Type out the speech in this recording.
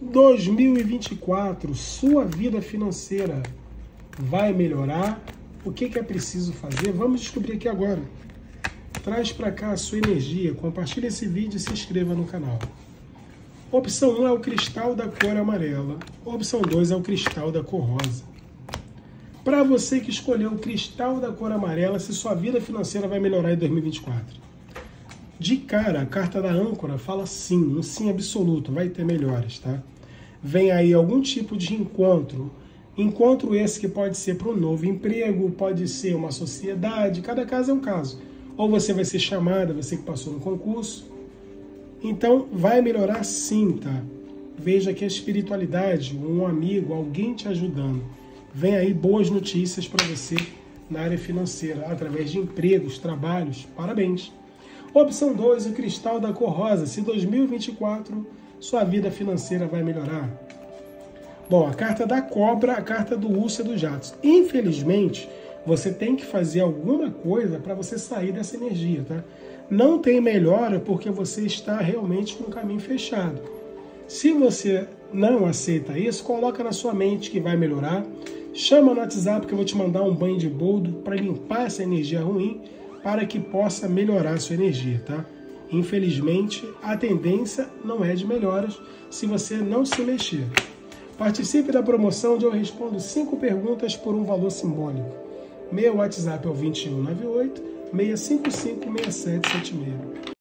2024, sua vida financeira vai melhorar? O que é preciso fazer? Vamos descobrir aqui agora. Traz para cá a sua energia, compartilhe esse vídeo e se inscreva no canal. Opção 1 é o cristal da cor amarela. Opção 2 é o cristal da cor rosa. Para você que escolheu o cristal da cor amarela, se sua vida financeira vai melhorar em 2024. De cara, a carta da âncora fala sim, um sim absoluto, vai ter melhoras, tá? Vem aí algum tipo de encontro. Encontro esse que pode ser para um novo emprego, pode ser uma sociedade, cada caso é um caso. Ou você vai ser chamada, você que passou no concurso. Então, vai melhorar sim, tá? Veja aqui a espiritualidade, um amigo, alguém te ajudando. Vem aí boas notícias para você na área financeira, através de empregos, trabalhos. Parabéns! Opção 2, o cristal da cor rosa. Se 2024 sua vida financeira vai melhorar. Bom, a carta da cobra, a carta do urso e do jato. Infelizmente, você tem que fazer alguma coisa para você sair dessa energia, tá? Não tem melhora porque você está realmente com o caminho fechado. Se você não aceita isso, coloca na sua mente que vai melhorar. Chama no WhatsApp que eu vou te mandar um banho de boldo para limpar essa energia ruim, para que possa melhorar a sua energia, tá? Infelizmente, a tendência não é de melhoras se você não se mexer. Participe da promoção onde eu respondo 5 perguntas por um valor simbólico. Meu WhatsApp é o 2198 655 6776.